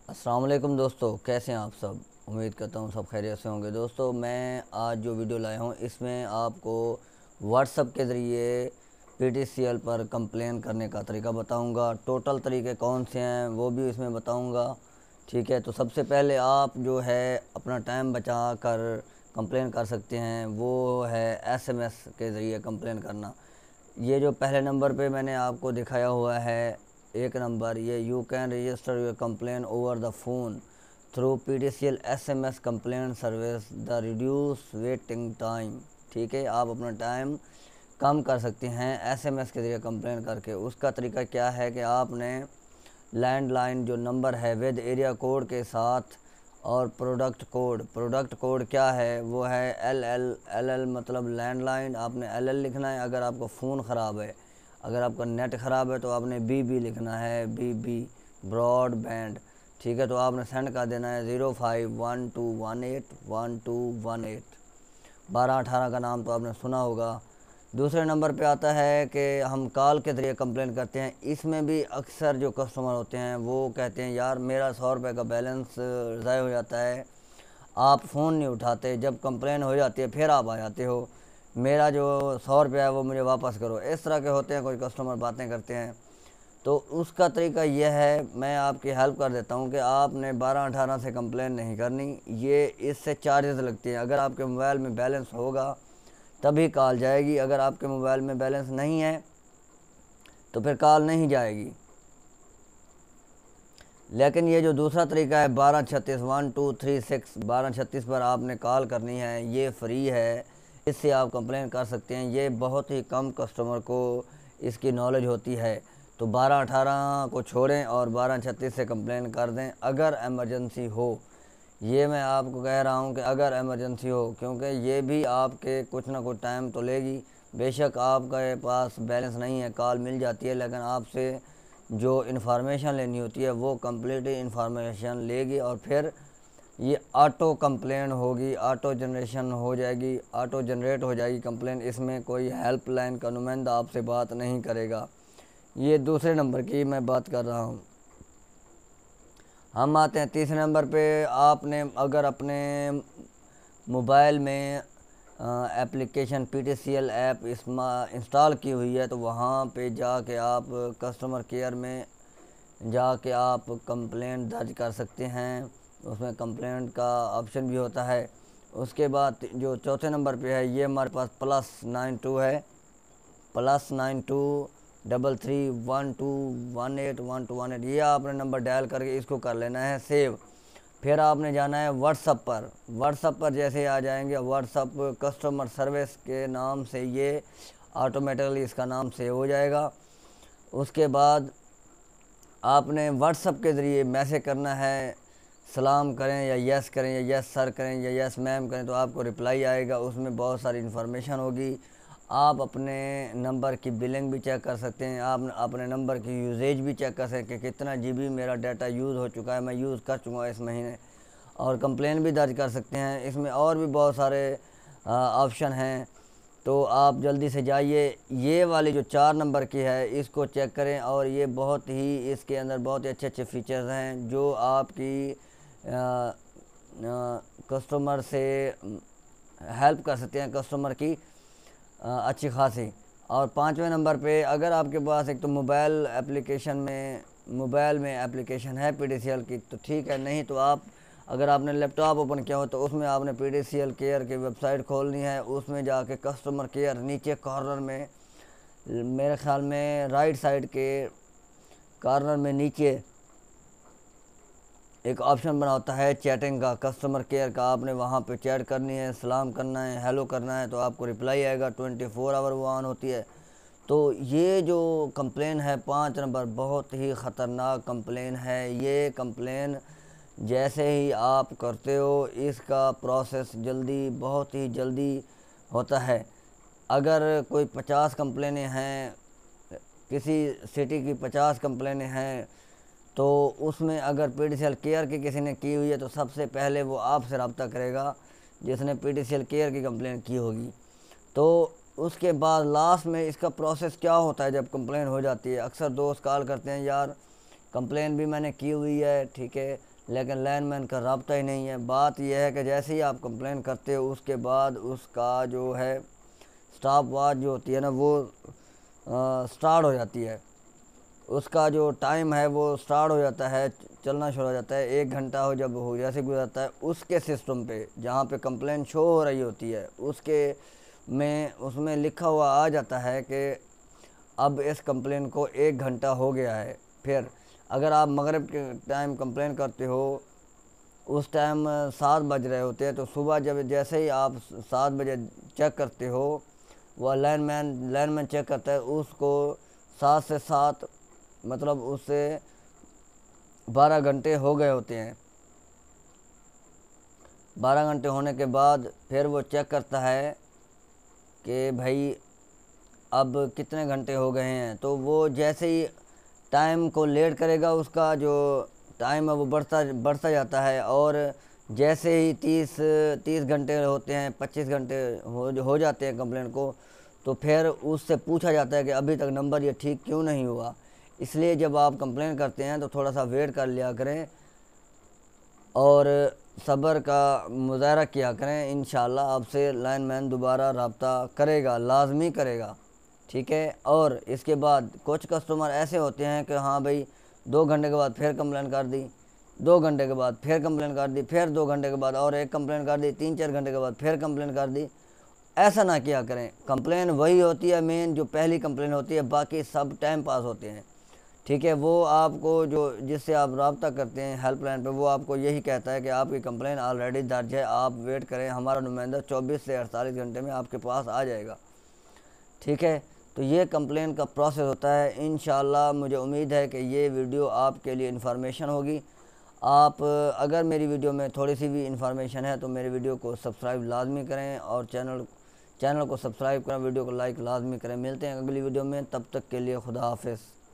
अस्सलाम वालेकुम दोस्तों, कैसे हैं आप सब। उम्मीद करता हूँ सब खैरियत से होंगे। दोस्तों, मैं आज जो वीडियो लाया हूँ इसमें आपको व्हाट्सअप के ज़रिए पीटीसीएल पर कंप्लेन करने का तरीका बताऊँगा। टोटल तरीके कौन से हैं वो भी इसमें बताऊँगा। ठीक है, तो सबसे पहले आप जो है अपना टाइम बचा कर कंप्लेन कर सकते हैं, वो है एसएमएस के ज़रिए कंप्लेन करना। ये जो पहले नंबर पे मैंने आपको दिखाया हुआ है एक नंबर, ये you can register your complain over the phone through PTCL SMS complain service the reduce waiting time. ठीक है, आप अपना टाइम कम कर सकते हैं एसएमएस के ज़रिए कंप्लेन करके। उसका तरीका क्या है कि आपने लैंडलाइन जो नंबर है विद एरिया कोड के साथ और प्रोडक्ट कोड क्या है, वो है एल एल मतलब लैंडलाइन। आपने एल एल लिखना है अगर आपका फ़ोन ख़राब है। अगर आपका नेट ख़राब है तो आपने बी लिखना है, बी ब्रॉडबैंड। ठीक है, तो आपने सेंड कर देना है 0512181218। 1218 का नाम तो आपने सुना होगा। दूसरे नंबर पे आता है कि हम कॉल के ज़रिए कंप्लेन करते हैं। इसमें भी अक्सर जो कस्टमर होते हैं वो कहते हैं यार मेरा 100 रुपये का बैलेंस ज़ाय हो जाता है, आप फ़ोन नहीं उठाते, जब कंप्लेन हो जाती है फिर आप आ जाते हो, मेरा जो 100 रुपया है वो मुझे वापस करो। इस तरह के होते हैं कोई कस्टमर, बातें करते हैं। तो उसका तरीका यह है, मैं आपकी हेल्प कर देता हूँ कि आपने 1218 से कंप्लेन नहीं करनी। ये इससे चार्जेस लगते हैं। अगर आपके मोबाइल में बैलेंस होगा तभी कॉल जाएगी, अगर आपके मोबाइल में बैलेंस नहीं है तो फिर कॉल नहीं जाएगी। लेकिन ये जो दूसरा तरीका है 1236 1236 पर आपने कॉल करनी है, ये फ्री है, इससे आप कंप्लेन कर सकते हैं। ये बहुत ही कम कस्टमर को इसकी नॉलेज होती है। तो 1218 को छोड़ें और 1236 से कंप्लेन कर दें अगर एमरजेंसी हो। ये मैं आपको कह रहा हूँ कि अगर एमरजेंसी हो, क्योंकि ये भी आपके कुछ ना कुछ टाइम तो लेगी। बेशक आपके पास बैलेंस नहीं है, कॉल मिल जाती है, लेकिन आपसे जो इन्फॉर्मेशन लेनी होती है वो कंप्लीट इन्फॉर्मेशन लेगी और फिर ये ऑटो कंप्लेन होगी, ऑटो जनरेशन हो जाएगी, ऑटो जनरेट हो जाएगी कंप्लेन। इसमें कोई हेल्पलाइन का नुमाइंदा आपसे बात नहीं करेगा। ये दूसरे नंबर की मैं बात कर रहा हूँ। हम आते हैं तीसरे नंबर पे। आपने अगर अपने मोबाइल में एप्लीकेशन पीटीसीएल ऐप इंस्टॉल की हुई है तो वहाँ पे जाके आप कस्टमर केयर में जाके आप कंप्लेंट दर्ज कर सकते हैं। उसमें कंप्लेंट का ऑप्शन भी होता है। उसके बाद जो चौथे नंबर पे है, ये हमारे पास +92 है, +92 333121811218। ये आपने नंबर डायल करके इसको कर लेना है सेव। फिर आपने जाना है व्हाट्सअप पर जैसे आ जाएंगे, व्हाट्सअप कस्टमर सर्विस के नाम से ये ऑटोमेटिकली इसका नाम सेव हो जाएगा। उसके बाद आपने व्हाट्सअप के ज़रिए मैसेज करना है, सलाम करें या यस करें या यस सर करें या यस मैम करें, तो आपको रिप्लाई आएगा। उसमें बहुत सारी इन्फॉर्मेशन होगी। आप अपने नंबर की बिलिंग भी चेक कर सकते हैं, आप अपने नंबर की यूजेज भी चेक कर सकते हैं कि कितना जीबी मेरा डाटा यूज़ हो चुका है, मैं यूज़ कर चुका इस महीने, और कंप्लेन भी दर्ज कर सकते हैं। इसमें और भी बहुत सारे ऑप्शन हैं। तो आप जल्दी से जाइए, ये वाली जो 4 नंबर की है इसको चेक करें। और ये बहुत ही, इसके अंदर बहुत ही अच्छे अच्छे फीचर्स हैं जो आपकी कस्टमर से हेल्प कर सकते हैं, कस्टमर की अच्छी खासी। और 5वें नंबर पे अगर आपके पास एक तो मोबाइल में एप्लीकेशन है पीटीसीएल की तो ठीक है, नहीं तो आप अगर आपने लैपटॉप ओपन किया हो तो उसमें आपने पीटीसीएल केयर की वेबसाइट खोलनी है। उसमें जाके कस्टमर केयर नीचे कॉर्नर में, मेरे ख्याल में राइट साइड के कॉर्नर में नीचे एक ऑप्शन बना होता है चैटिंग का, कस्टमर केयर का। आपने वहाँ पे चैट करनी है, सलाम करना है, हेलो करना है, तो आपको रिप्लाई आएगा। 24 आवर वो ऑन होती है। तो ये जो कंप्लेन है 5 नंबर, बहुत ही ख़तरनाक कंप्लेन है। ये कंप्लेन जैसे ही आप करते हो इसका प्रोसेस जल्दी, बहुत ही जल्दी होता है। अगर कोई 50 कंप्लेनें हैं, किसी सिटी की 50 कंप्लेनें हैं, तो उसमें अगर पीटीसीएल केयर की किसी ने की हुई है तो सबसे पहले वो आपसे रब्ता करेगा जिसने पीटीसीएल केयर की कंप्लेन की होगी। तो उसके बाद लास्ट में इसका प्रोसेस क्या होता है जब कंप्लेन हो जाती है। अक्सर दोस्त कॉल करते हैं, यार कंप्लेन भी मैंने की हुई है, ठीक है, लेकिन लाइनमैन का रब्ता ही नहीं है। बात यह है कि जैसे ही आप कंप्लेन करते हो उसके बाद उसका जो है स्टॉप वॉच जो होती है ना वो स्टार्ट हो जाती है, उसका जो टाइम है वो स्टार्ट हो जाता है, चलना शुरू हो जाता है। 1 घंटा हो जब हो जैसे गुजरता है उसके सिस्टम पे जहाँ पे कंप्लेन शो हो रही होती है उसमें लिखा हुआ आ जाता है कि अब इस कंप्लेन को 1 घंटा हो गया है। फिर अगर आप मगरिब के टाइम कंप्लेन करते हो उस टाइम 7 बज रहे होते हैं, तो सुबह जब जैसे ही आप 7 बजे चेक करते हो वह लाइनमैन चेक करता है उसको 7 से 7 मतलब उससे 12 घंटे हो गए होते हैं। 12 घंटे होने के बाद फिर वो चेक करता है कि भाई अब कितने घंटे हो गए हैं, तो वो जैसे ही टाइम को लेट करेगा उसका जो टाइम है वो बढ़ता जाता है। और जैसे ही 30 घंटे होते हैं, 25 घंटे हो जाते हैं कंप्लेंट को, तो फिर उससे पूछा जाता है कि अभी तक नंबर ये ठीक क्यों नहीं हुआ। इसलिए जब आप कंप्लेन करते हैं तो थोड़ा सा वेट कर लिया करें और सब्र का मुज़ाहरा किया करें। इंशाल्लाह आपसे लाइनमैन दोबारा रब्ता करेगा, लाजमी करेगा, ठीक है। और इसके बाद कुछ कस्टमर ऐसे होते हैं कि हाँ भाई 2 घंटे के बाद फिर कंप्लेन कर दी, 2 घंटे के बाद फिर कंप्लेन कर दी, फिर 2 घंटे के बाद और एक कंप्लेन कर दी, 3-4 घंटे के बाद फिर कंप्लेन कर दी। ऐसा ना किया करें। कंप्लेन वही होती है मेन जो पहली कंप्लेन होती है, बाकी सब टाइम पास होते हैं, ठीक है। वो आपको जो जिससे आप रब्ता करते हैं हेल्पलाइन पे, वो आपको यही कहता है कि आपकी कंप्लेन ऑलरेडी दर्ज है, आप वेट करें, हमारा नुमाइंदा 24 से 48 घंटे में आपके पास आ जाएगा, ठीक है। तो ये कंप्लेन का प्रोसेस होता है। इंशाल्लाह मुझे उम्मीद है कि ये वीडियो आपके लिए इन्फॉर्मेशन होगी। आप अगर मेरी वीडियो में थोड़ी सी भी इन्फॉर्मेशन है तो मेरी वीडियो को सब्सक्राइब लाजमी करें और चैनल को सब्सक्राइब करें, वीडियो को लाइक लाजमी करें। मिलते हैं अगली वीडियो में, तब तक के लिए खुदा हाफिज़।